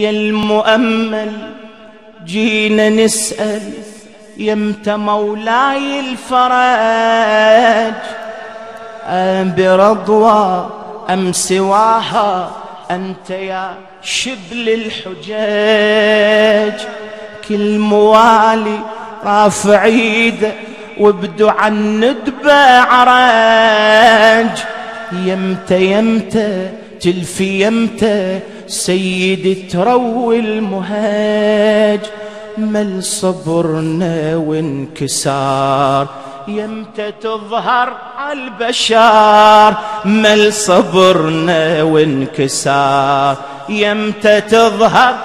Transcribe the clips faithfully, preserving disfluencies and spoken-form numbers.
يا المؤمل جينا نسأل يمت مولاي الفرج، أم برضوى أم سواها أنت يا شبل الحجاج. كل موالي رافع ايده وبدو عن ندبه عرج، يمتى يمتى تلفي يمتى سيدي تروي المهاج. مل صبرنا وانكسار يمتى تظهر عالبشر، مل صبرنا وانكسار يمتى تظهر.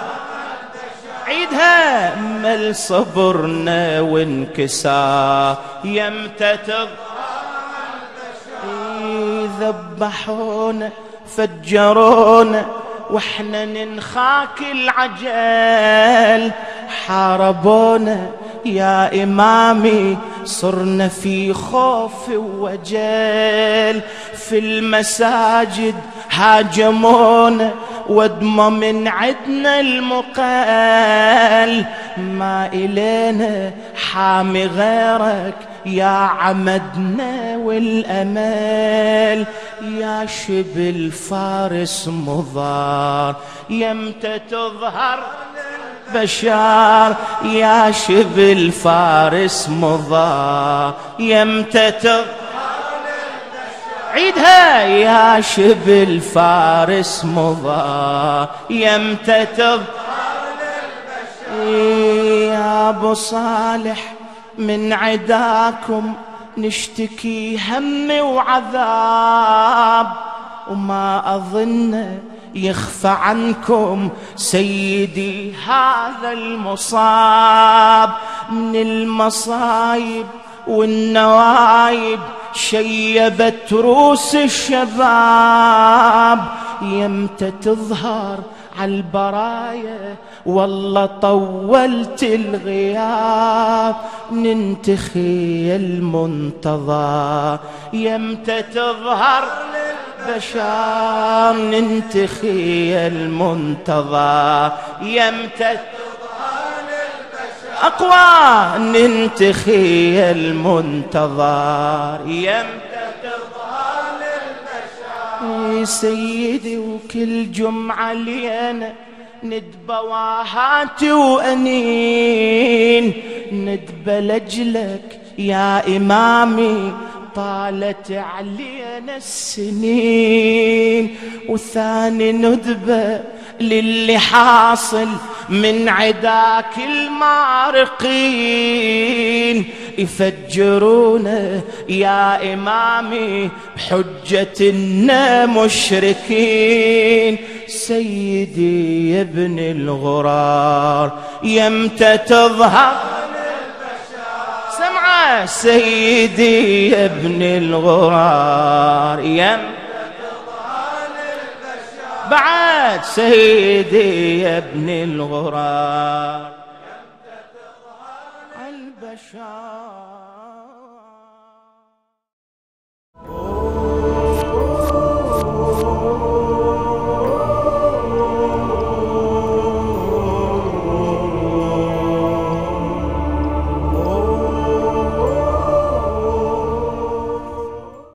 عيدها مل صبرنا وانكسار يمتى تظهر. ذبحونا فجرونا واحنا ننخاك العجل، حاربونا يا إمامي صرنا في خوف ووجل. في المساجد هاجمونا ودمى من عدنا المقال، ما إلينا حامي غيرك يا عمدنا والأمل. يا شبل فارس مضار يمتى تظهر بشار، يا شبل فارس مضار يمتى تظهر. عيدها يا شبل فارس مضار يمتى تظهر. يا ابو صالح من عداكم نشتكي هم وعذاب، وما أظن يخفى عنكم سيدي هذا المصاب. من المصايب والنوايب شيبت روس الشباب، يمتى تظهر عالبرايا والله طولت الغياب. ننتخي المنتظر يمتى تظهر بشار، ننتخي المنتظر يمتى أقوى، ننتخي المنتظر يمتى تظهر للبشر. سيدي وكل جمعة لينا ندبة واهات وأنين، ندبة لجلك يا إمامي طالت علينا السنين. وثاني ندبة للي حاصل من عداك المارقين، يفجرونا يا إمامي بحجتنا مشركين. سيدي يا ابن الغرار يمتى تظهر سمعة، سيدي يا ابن الغرار يمتى بعد، سيدي يا ابن الغرار يمتى تظهر البشر.